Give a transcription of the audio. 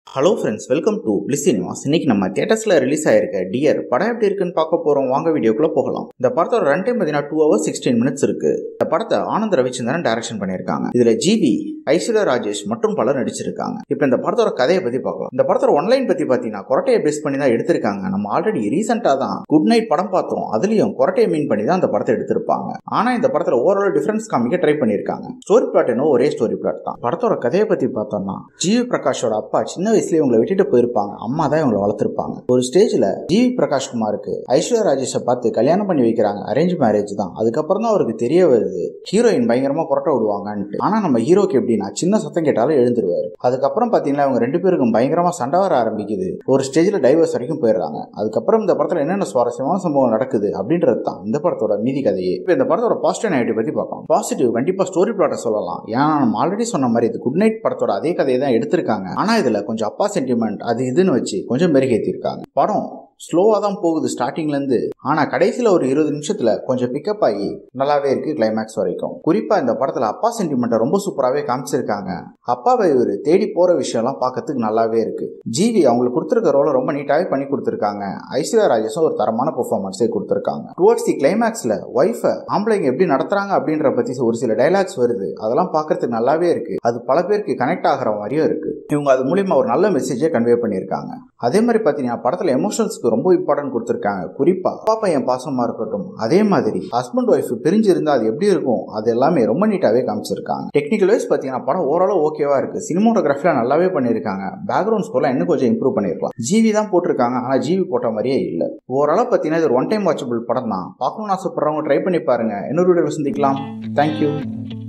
Hello friends, welcome to Bliss cinemas. இன்னைக்கு நம்ம தியேட்டர்ஸ்ல release ஆயிருக்க டியர் படம் எப்படி இருக்குன்னு பார்க்க போறோம். வாங்க வீடியோக்குள்ள போகலாம். இந்த படத்தோட ரன் டைம் பார்த்தீங்கன்னா 2 hours 16 minutes இருக்கு. இந்த படத்தை ஆனந்த் ரவிச்சந்திரன் டைரக்ஷன் பண்ணியிருக்காங்க. இதுல ஜிவி, ஐஸ்வர்யா ராஜேஷ் மற்றும் பலர் நடிச்சிருக்காங்க. இப்போ இந்த படத்தோட கதையை பத்தி பார்க்கலாம். இந்த படத்தோட ஒன்லைன் பத்தி பாத்தீங்கன்னா கொரட்டையை பேஸ் பண்ணி தான் எடுத்திருக்காங்க. நம்ம ஆல்ரெடி ரீசெண்டா தான் குட் நைட் படம் பார்த்தோம். அதுலயும் கொரட்டையை மீன் பண்ணி தான் அந்த படத்தை எடுத்திருப்பாங்க. ஆனா இந்த படத்துல ஓவரால் டிஃபரன்ஸ் காமிக்க ட்ரை பண்ணிருக்காங்க. ஸ்டோரி பிளாட் என்ன ஒரே ஸ்டோரி பிளாட் தான். படத்தோட கதையை பத்தி பார்த்தோம்னா, ஜிவி பிரகாஷோட அப்பா சின்ன வயசுல இவங்களை விட்டுட்டு போயிருப்பாங்க. அம்மா தான் இவங்களை வளர்த்திருப்பாங்க. ஒரு ஸ்டேஜ்ல ஜிவி பிரகாஷ் குமாருக்கு ஐஸ்வர்யா ராஜேஷை பார்த்து கல்யாணம் பண்ணி வைக்கிறாங்க. அரேஞ்ச் மேரேஜ் தான். அதுக்கப்புறம் தான் அவருக்கு தெரிய வருது ஹீரோயின் பயங்கரமா கொரட்டை விடுவாங்கன்ட்டு. ஆனா நம்ம ஹீரோக்கு எப்படின்னா சின்ன சத்தம் கேட்டாலும் எழுந்துருவாரு. அதுக்கப்புறம் பாத்தீங்கன்னா இவங்க 2 பேருக்கும் பயங்கரமா சண்டை வர ஆரம்பிக்குது. ஒரு ஸ்டேஜ்ல டைவர்ஸ் வரைக்கும் போயிடுறாங்க. அதுக்கப்புறம் இந்த படத்துல என்னென்ன சுவாரஸ்யமான சம்பவம் நடக்குது அப்படின்றது தான் இந்த படத்தோட மீதி கதையே. இப்போ இந்த படத்தோட பாசிட்டிவ் நெகட்டிவ் பத்தி பார்க்கலாம். பாசிட்டிவ் கண்டிப்பா ஸ்டோரி பிளாட்டை சொல்லலாம். ஏன்னா நம்ம ஆல்ரெடி சொன்ன மாதிரி இது குட் நைட் படத்தோட அதே கதையை தான் எடுத்திருக்காங்க. ஆனா இதுல கொஞ்சம் அப்பா சென்டிமெண்ட் அது இதுன்னு வச்சு கொஞ்சம் மெருகேற்றிருக்காங்க. படம் ஸ்லோவா தான் போகுது ஸ்டார்டிங்ல இருந்து. ஆனா கடைசியில ஒரு 20 நிமிஷத்துல கொஞ்சம் பிக்கப் ஆகி நல்லாவே இருக்கு கிளைமேக்ஸ் வரைக்கும். குறிப்பா இந்த படத்துல அப்பா சென்டிமெண்ட்டை ரொம்ப சூப்பராகவே காமிச்சிருக்காங்க. அப்பாவை இவரு தேடி போற விஷயம் எல்லாம் பார்க்கறதுக்கு நல்லாவே இருக்கு. ஜிவி அவங்களுக்கு கொடுத்திருக்க ரோலை ரொம்ப நீட்டாவே பண்ணி கொடுத்திருக்காங்க. ஐஸ்வர்யா ராஜேஷும் ஒரு தரமான பெர்ஃபார்மன்ஸே கொடுத்திருக்காங்க. டுவர்ட்ஸ் தி கிளைமேக்ஸ்ல ஒய்ஃப ஆம்பளைங்க எப்படி நடத்துறாங்க அப்படின்ற பத்தி ஒரு சில டைலாக்ஸ் வருது. அதெல்லாம் பார்க்கறதுக்கு நல்லாவே இருக்கு. அது பல பேருக்கு கனெக்ட் ஆகிற மாதிரியும் இருக்கு. இவங்க அது மூலியமா ஒரு நல்ல மெசேஜை கன்வே பண்ணியிருக்காங்க. அதே மாதிரி பாத்தீங்கன்னா படத்துல எமோஷன்ஸ்க்கு ரொம்ப இம்பார்ட்டன்ட் கொடுத்திருக்காங்க. குறிப்பா அப்பா பையன் பாசமா இருக்கட்டும், அதே மாதிரி ஹஸ்பண்ட் ஒய்ஃப் பிரிஞ்சு இருந்தா அது எப்படி இருக்கும், அது எல்லாமே ரொம்ப நீட்டாவே காமிச்சிருக்காங்க. டெக்னிக்கல் வைஸ் பாத்தீங்கன்னா படம் ஓரளவு ஓகேவா இருக்கு. சினிமோட்டோகிராஃபில நல்லாவே பண்ணிருக்காங்க. பேக்ரவுண்ட் ஸ்கோர்லாம் இன்னும் கொஞ்சம் இம்ப்ரூவ் பண்ணிருக்கலாம். ஜிவி தான் போட்டிருக்காங்க, ஆனா ஜிவி போட்ட மாதிரியே இல்ல. ஓரளவு பாத்தீங்கன்னா இது ஒன் டைம் வாட்சபிள் படம் தான். பார்க்கணும்னு ஆசைப்படுறவங்க ட்ரை பண்ணி பாருங்க. இன்னொரு வீடியோல சந்திக்கலாம். தேங்க்யூ.